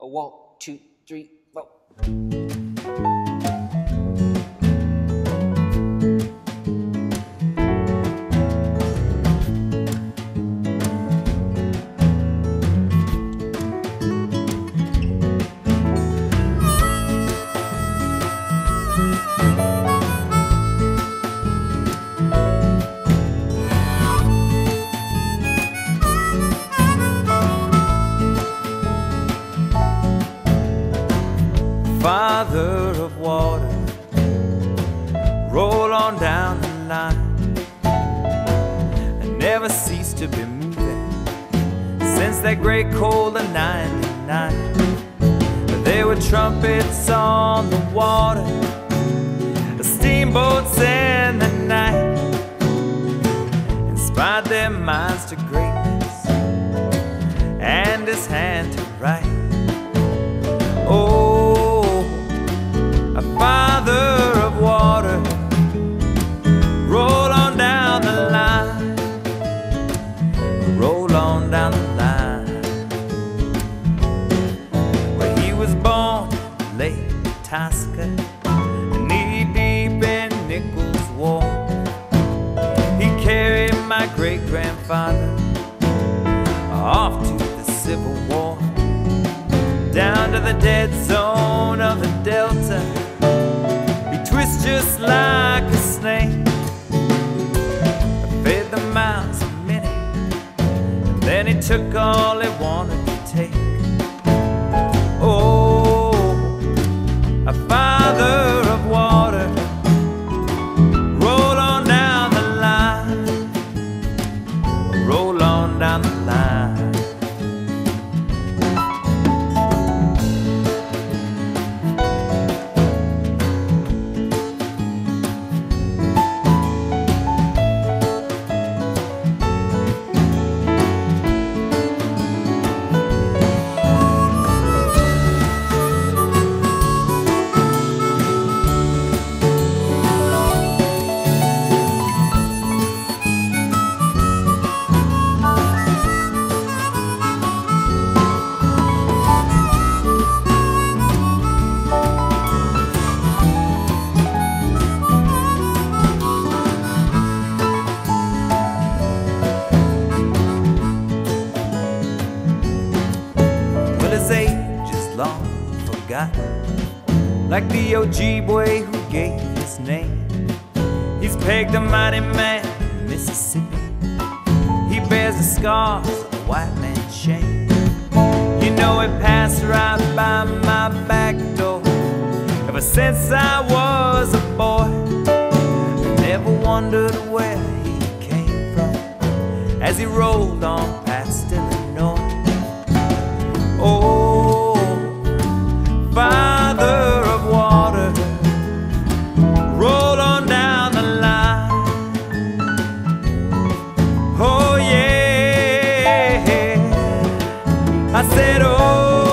1, 2, 3, 4. Father of water, roll on down the line. I never ceased to be moving since that great cold of '99. But there were trumpets on the water, steamboats in the night, inspired their minds to greatness and his hand to write. Oh, a father of water, roll on down the line, roll on down the line. Well, he was born in Lake Tosca, knee-deep in Nichols War. He carried my great-grandfather off to the Civil War, down to the dead zone of the Delta. He twists just like a snake, fed the mouths of many, and then he took all he wanted to take. Oh, a father of water, roll on down the line, roll on down the line. His age is long forgotten, like the Ojibwe who gave his name. He's pegged a mighty man in Mississippi. He bears the scars of a white man's shame. You know, he passed right by my back door ever since I was a boy. I never wondered where he came from as he rolled on past Illinois. Oh, father of water, roll on down the line. Oh yeah, I said, oh.